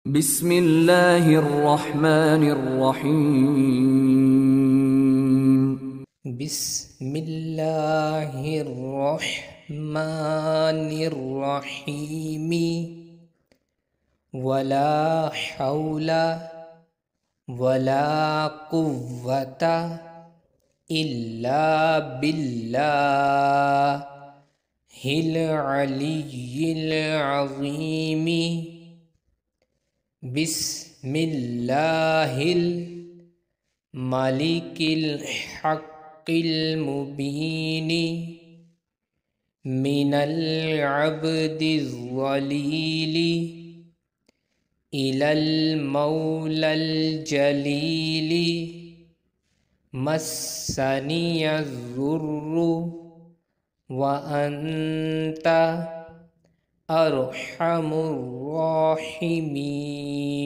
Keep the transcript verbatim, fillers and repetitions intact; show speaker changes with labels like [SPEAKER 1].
[SPEAKER 1] بسم اللہ الرحمن الرحیم۔
[SPEAKER 2] بسم اللہ الرحمن الرحیم۔ ولا حول ولا قوة الا باللہ العلی العظیم۔ بسم اللہ الملک الحق المبین، من العبد الذلیل الی المولی الجلیل، مسنی الضر وانت ارحم الراحمین۔